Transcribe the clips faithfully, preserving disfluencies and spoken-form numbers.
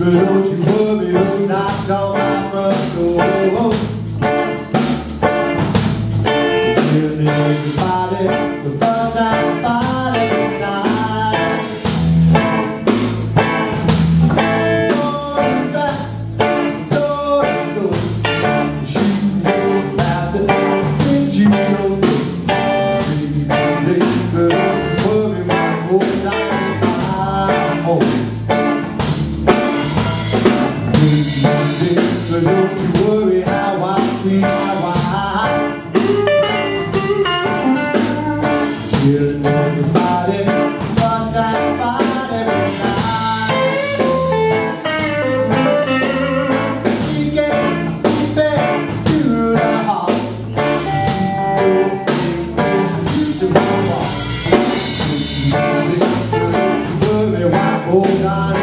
But don't you worry who knocks on my front door. Till there's a party, the first night party every night. Door to back, door to door. You know about the things you know. Baby, but don't you worry my whole night I'm home. But don't you worry how I feel, how I chillin' everybody, cause that fight every night. We get back to the heart. You to move on. Don't you worry why hold on.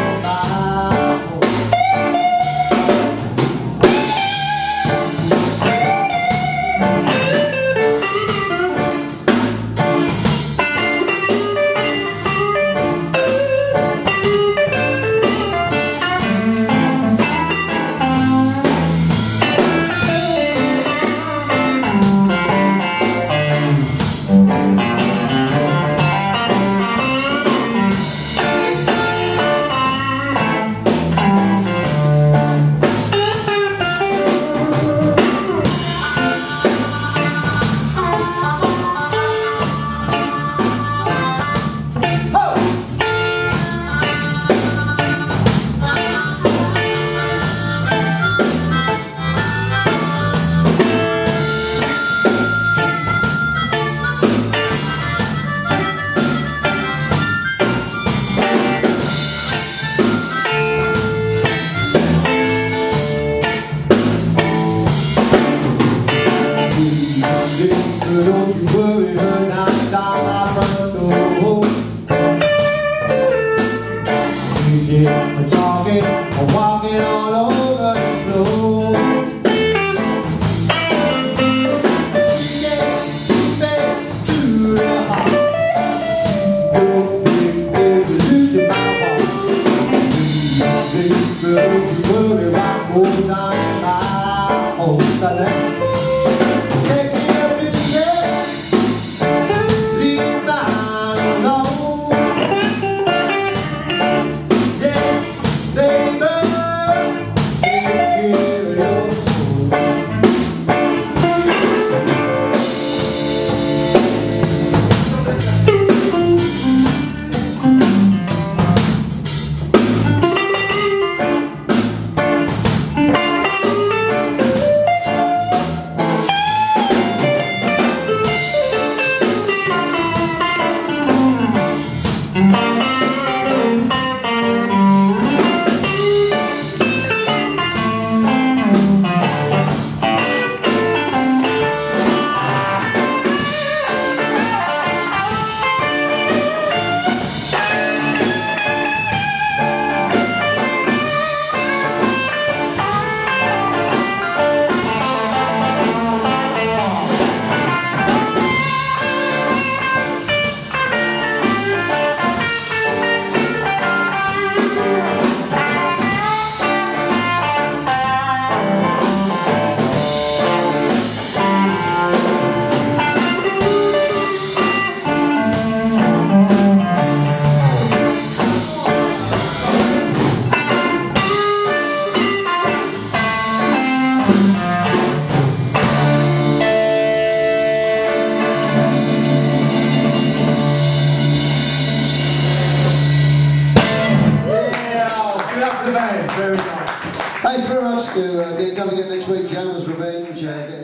Don't you worry, her knocks on my front door. She's here talking or walking all over the floor. She gets back to the heart. Don't be baby, losing my heart. Baby, don't you worry, my whole night I hold that. Very nice. Thanks very much to uh, don't forget next week, Jammer's Revenge. Uh,